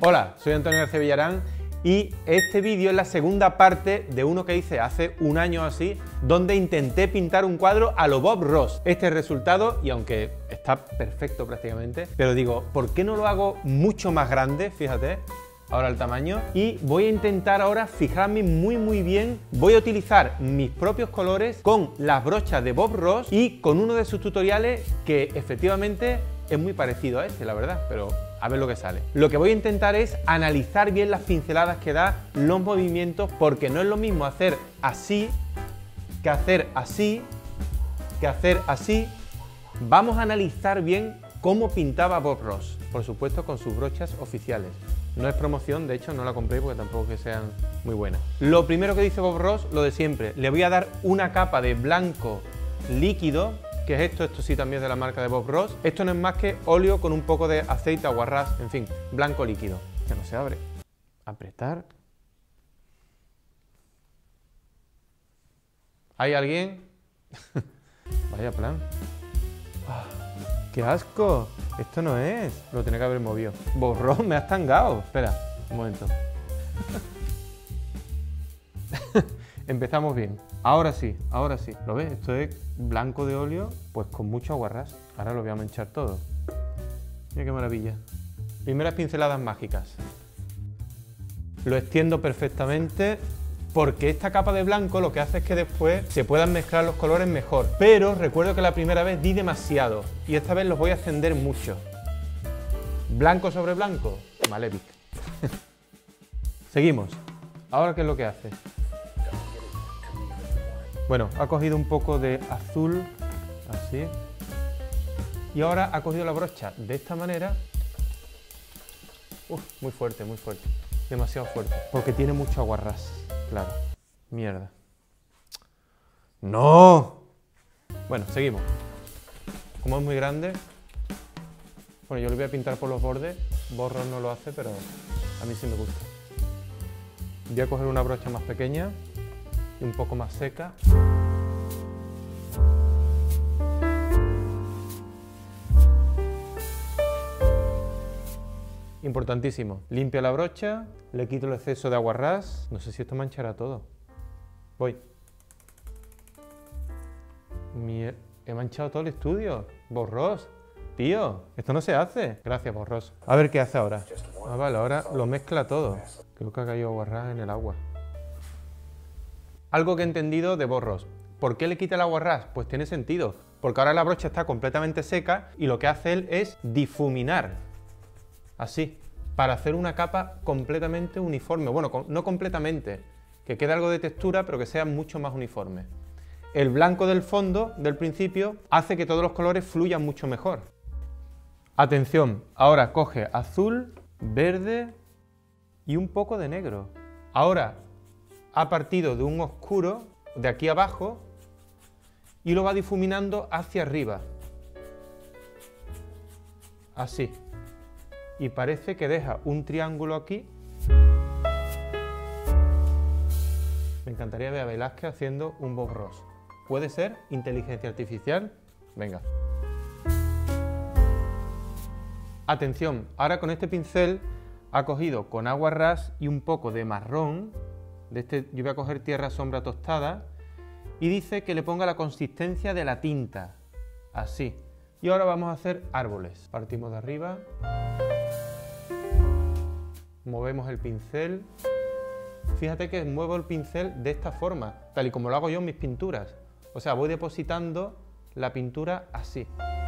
Hola, soy Antonio García Villarán y este vídeo es la segunda parte de uno que hice hace un año así, donde intenté pintar un cuadro a lo Bob Ross. Este es el resultado y aunque está perfecto prácticamente, pero digo, ¿por qué no lo hago mucho más grande? Fíjate, ahora el tamaño. Y voy a intentar ahora fijarme muy bien. Voy a utilizar mis propios colores con las brochas de Bob Ross y con uno de sus tutoriales que efectivamente es muy parecido a este, la verdad, pero a ver lo que sale. Lo que voy a intentar es analizar bien las pinceladas que da, los movimientos, porque no es lo mismo hacer así, que hacer así, que hacer así. Vamos a analizar bien cómo pintaba Bob Ross, por supuesto con sus brochas oficiales. No es promoción, de hecho no la compré porque tampoco que sean muy buenas. Lo primero que dice Bob Ross, lo de siempre, le voy a dar una capa de blanco líquido. ¿Qué es esto? Esto sí también es de la marca de Bob Ross. Esto no es más que óleo con un poco de aceite, aguarrás, en fin, blanco líquido. Que no se abre. Apretar. ¿Hay alguien? Vaya plan. ¡Ah, ¡qué asco! Esto no es. Lo tenía que haber movido. Bob Ross, me has tangado. Espera, un momento. Empezamos bien. Ahora sí, ahora sí. ¿Lo ves? Esto es blanco de óleo, pues con mucho aguarrás. Ahora lo voy a manchar todo. Mira qué maravilla. Primeras pinceladas mágicas. Lo extiendo perfectamente porque esta capa de blanco lo que hace es que después se puedan mezclar los colores mejor. Pero recuerdo que la primera vez di demasiado y esta vez los voy a extender mucho. Blanco sobre blanco, maléfico. Seguimos. ¿Ahora qué es lo que hace? Bueno, ha cogido un poco de azul, así, y ahora ha cogido la brocha de esta manera. Muy fuerte, demasiado fuerte, porque tiene mucho aguarrás, claro. Mierda. ¡No! Bueno, seguimos. Como es muy grande, bueno, yo lo voy a pintar por los bordes. Bob Ross no lo hace, pero a mí sí me gusta. Voy a coger una brocha más pequeña y un poco más seca. Importantísimo, limpio la brocha, le quito el exceso de aguarrás. No sé si esto manchará todo. Voy. He manchado todo el estudio. Bob Ross, tío, esto no se hace. Gracias, Bob Ross. A ver qué hace ahora. Ah, vale, ahora lo mezcla todo. Creo que ha caído aguarrás en el agua. Algo que he entendido de Bob Ross. ¿Por qué le quita el aguarrás? Pues tiene sentido, porque ahora la brocha está completamente seca y lo que hace él es difuminar, así, para hacer una capa completamente uniforme. Bueno, no completamente, que quede algo de textura, pero que sea mucho más uniforme. El blanco del fondo, del principio, hace que todos los colores fluyan mucho mejor. Atención, ahora coge azul, verde y un poco de negro. Ahora ha partido de un oscuro de aquí abajo y lo va difuminando hacia arriba, así, y parece que deja un triángulo aquí. Me encantaría ver a Velázquez haciendo un Bob Ross. ¿Puede ser inteligencia artificial? Venga. Atención, ahora con este pincel ha cogido con aguarrás y un poco de marrón. De este yo voy a coger tierra sombra tostada y dice que le ponga la consistencia de la tinta, así. Y ahora vamos a hacer árboles. Partimos de arriba, movemos el pincel. Fíjate que muevo el pincel de esta forma, tal y como lo hago yo en mis pinturas. O sea, voy depositando la pintura así.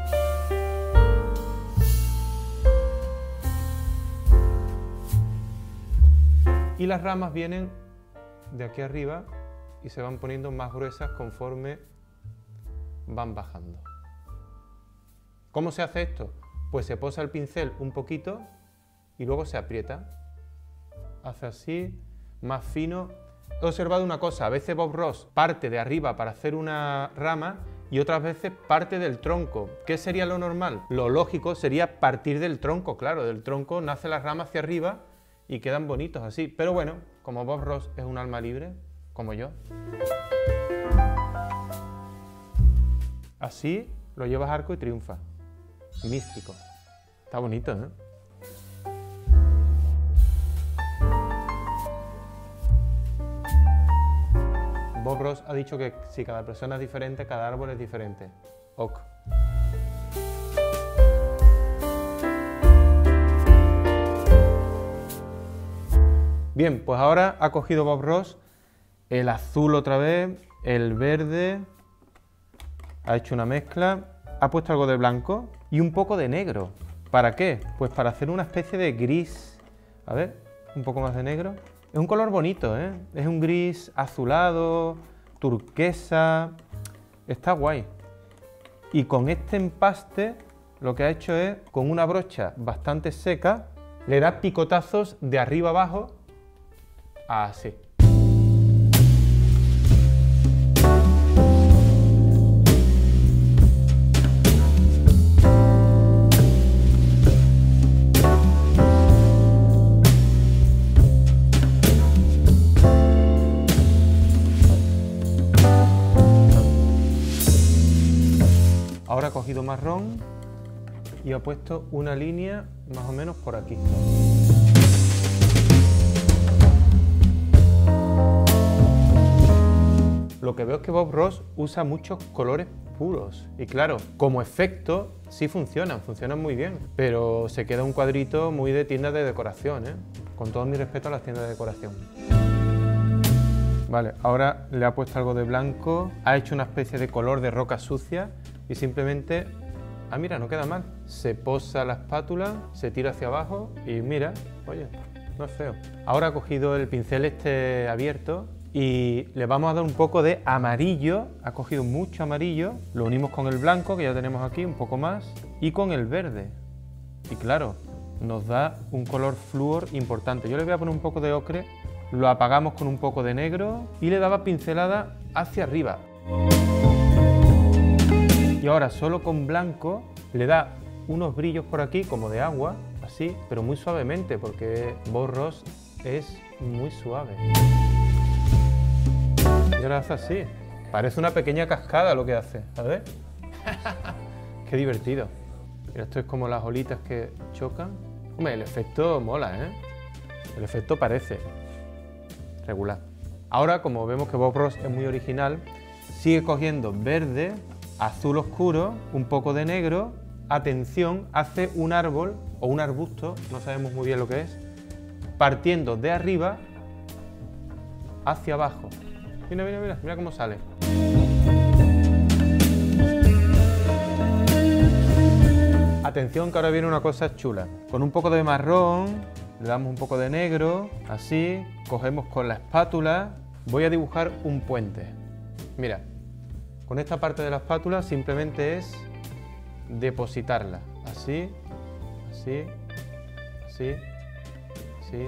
Y las ramas vienen de aquí arriba y se van poniendo más gruesas conforme van bajando. ¿Cómo se hace esto? Pues se posa el pincel un poquito y luego se aprieta. Hace así, más fino. He observado una cosa, a veces Bob Ross parte de arriba para hacer una rama y otras veces parte del tronco. ¿Qué sería lo normal? Lo lógico sería partir del tronco, claro, del tronco nace la rama hacia arriba y quedan bonitos así. Pero bueno, como Bob Ross es un alma libre, como yo, así lo llevas a arco y triunfa. Místico. Está bonito, ¿no? Bob Ross ha dicho que si cada persona es diferente, cada árbol es diferente. Ok. Bien, pues ahora ha cogido Bob Ross el azul otra vez, el verde, ha hecho una mezcla, ha puesto algo de blanco y un poco de negro. ¿Para qué? Pues para hacer una especie de gris. A ver, un poco más de negro. Es un color bonito, ¿eh? Es un gris azulado, turquesa, está guay. Y con este empaste lo que ha hecho es, con una brocha bastante seca, le da picotazos de arriba abajo, así. Ahora ha cogido marrón y ha puesto una línea más o menos por aquí. Lo que veo es que Bob Ross usa muchos colores puros y claro, como efecto sí funcionan muy bien, pero se queda un cuadrito muy de tienda de decoración, ¿eh? Con todo mi respeto a las tiendas de decoración. Vale, ahora le ha puesto algo de blanco, ha hecho una especie de color de roca sucia y simplemente, ah mira, no queda mal, se posa la espátula, se tira hacia abajo y mira, oye, no es feo. Ahora ha cogido el pincel este abierto y le vamos a dar un poco de amarillo, ha cogido mucho amarillo, lo unimos con el blanco que ya tenemos aquí, un poco más, y con el verde. Y claro, nos da un color flúor importante. Yo le voy a poner un poco de ocre, lo apagamos con un poco de negro y le daba pincelada hacia arriba. Y ahora solo con blanco le da unos brillos por aquí como de agua, así, pero muy suavemente porque Bob Ross es muy suave. Y ahora hace así, parece una pequeña cascada lo que hace, a ver. Qué divertido. Mira, esto es como las olitas que chocan. Hombre, el efecto mola, ¿eh? El efecto parece regular. Ahora, como vemos que Bob Ross es muy original, sigue cogiendo verde, azul oscuro, un poco de negro. Atención, hace un árbol o un arbusto, no sabemos muy bien lo que es, partiendo de arriba hacia abajo. Mira, mira, mira, mira cómo sale. Atención que ahora viene una cosa chula. Con un poco de marrón, le damos un poco de negro, así, cogemos con la espátula, voy a dibujar un puente. Mira, con esta parte de la espátula simplemente es depositarla, así, así, así, así.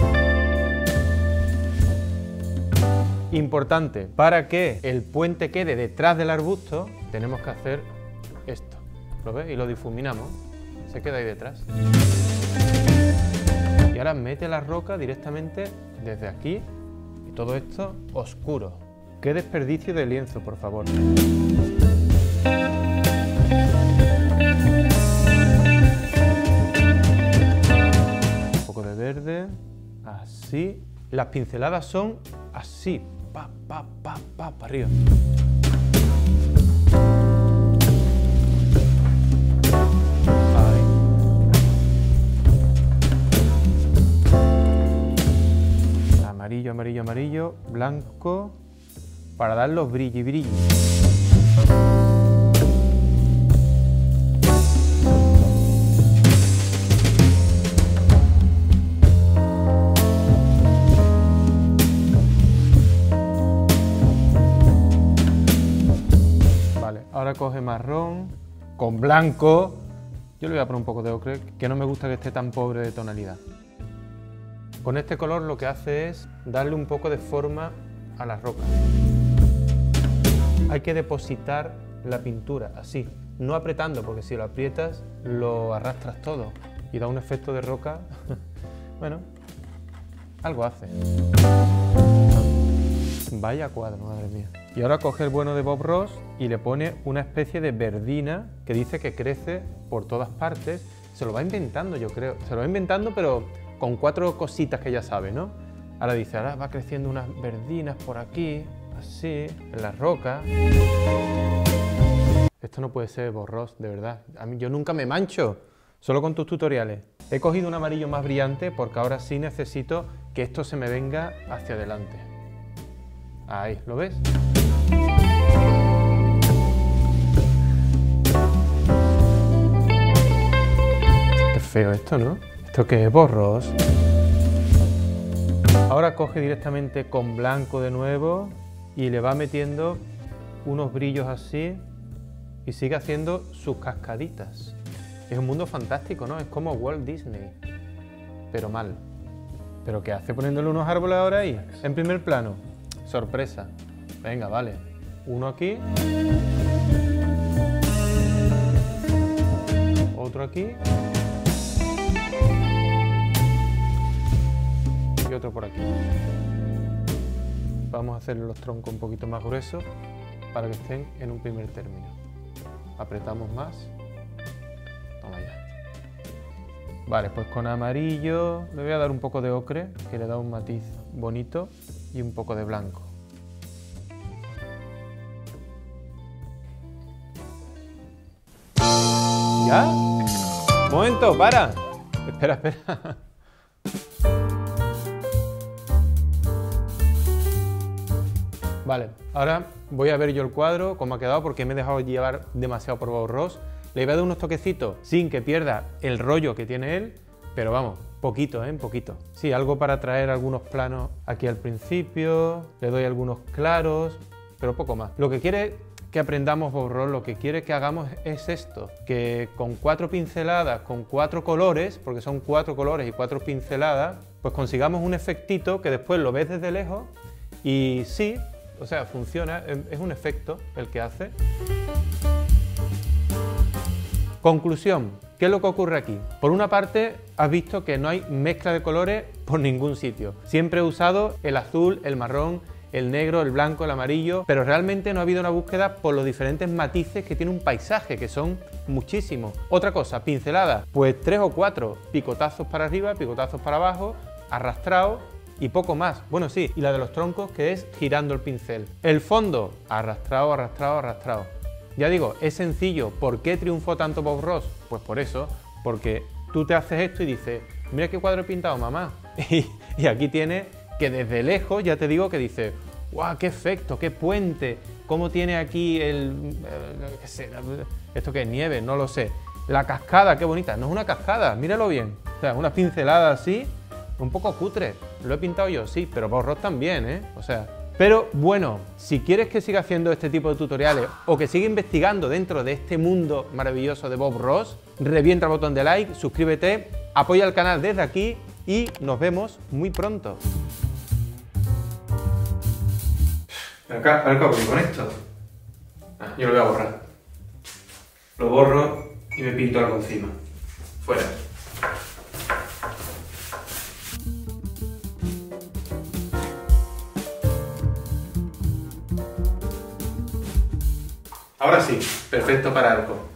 Importante, para que el puente quede detrás del arbusto, tenemos que hacer esto. ¿Lo ves? Y lo difuminamos, se queda ahí detrás. Y ahora mete la roca directamente desde aquí y todo esto oscuro. ¡Qué desperdicio de lienzo, por favor! Un poco de verde, así. Las pinceladas son así, pa, pa, pa, pa, para arriba. Ahí. Amarillo, amarillo, amarillo, blanco, para dar los brilli, brilli. Ahora coge marrón con blanco. Yo le voy a poner un poco de ocre, que no me gusta que esté tan pobre de tonalidad. Con este color lo que hace es darle un poco de forma a la roca. Hay que depositar la pintura así, no apretando, porque si lo aprietas lo arrastras todo y da un efecto de roca. Bueno, algo hace. Vaya cuadro, madre mía. Y ahora coge el bueno de Bob Ross y le pone una especie de verdina que dice que crece por todas partes. Se lo va inventando, yo creo. Se lo va inventando, pero con 4 cositas que ya sabe, ¿no? Ahora dice, ahora va creciendo unas verdinas por aquí, así, en la roca. Esto no puede ser Bob Ross, de verdad. Yo nunca me mancho, solo con tus tutoriales. He cogido un amarillo más brillante porque ahora sí necesito que esto se me venga hacia adelante. Ahí, ¿lo ves? Qué feo esto, ¿no? ¿Esto qué es, Bob Ross? Ahora coge directamente con blanco de nuevo y le va metiendo unos brillos así y sigue haciendo sus cascaditas. Es un mundo fantástico, ¿no? Es como Walt Disney, pero mal. ¿Pero qué hace poniéndole unos árboles ahora ahí? En primer plano. Sorpresa. Venga, vale. Uno aquí. Otro aquí. Y otro por aquí. Vamos a hacer los troncos un poquito más gruesos para que estén en un primer término. Apretamos más. Toma ya. Vale, pues con amarillo le voy a dar un poco de ocre, que le da un matiz bonito, y un poco de blanco. ¿Ya? Un momento, para. Espera, espera. Vale, ahora voy a ver yo el cuadro, cómo ha quedado, porque me he dejado llevar demasiado por Bob Ross. Le voy a dar unos toquecitos sin que pierda el rollo que tiene él, pero vamos, poquito, poquito. Sí, algo para traer algunos planos aquí al principio, le doy algunos claros, pero poco más. Lo que quiere que aprendamos Bob Ross, lo que quiere que hagamos es esto, que con 4 pinceladas, con 4 colores, porque son 4 colores y 4 pinceladas, pues consigamos un efectito que después lo ves desde lejos y sí, o sea, funciona, es un efecto el que hace. Conclusión, ¿qué es lo que ocurre aquí? Por una parte, has visto que no hay mezcla de colores por ningún sitio. Siempre he usado el azul, el marrón, el negro, el blanco, el amarillo, pero realmente no ha habido una búsqueda por los diferentes matices que tiene un paisaje, que son muchísimos. Otra cosa, pinceladas, pues 3 o 4, picotazos para arriba, picotazos para abajo, arrastrado y poco más. Bueno, sí, y la de los troncos, que es girando el pincel. El fondo, arrastrado, arrastrado, arrastrado. Ya digo, es sencillo. ¿Por qué triunfó tanto Bob Ross? Pues por eso, porque tú te haces esto y dices, mira qué cuadro he pintado, mamá. Y aquí tiene que desde lejos, ya te digo que dice, ¡guau, qué efecto, qué puente! ¿Cómo tiene aquí qué sé, esto que es nieve? No lo sé. La cascada, qué bonita. No es una cascada, míralo bien. O sea, una pincelada así, un poco cutre. Lo he pintado yo, sí, pero Bob Ross también, ¿eh? O sea... Pero bueno, si quieres que siga haciendo este tipo de tutoriales o que siga investigando dentro de este mundo maravilloso de Bob Ross, revienta el botón de like, suscríbete, apoya el canal desde aquí y nos vemos muy pronto. Acá, a ver cómo con esto. Yo lo voy a borrar. Lo borro y me pinto algo encima. Fuera. Ahora sí, perfecto para arco.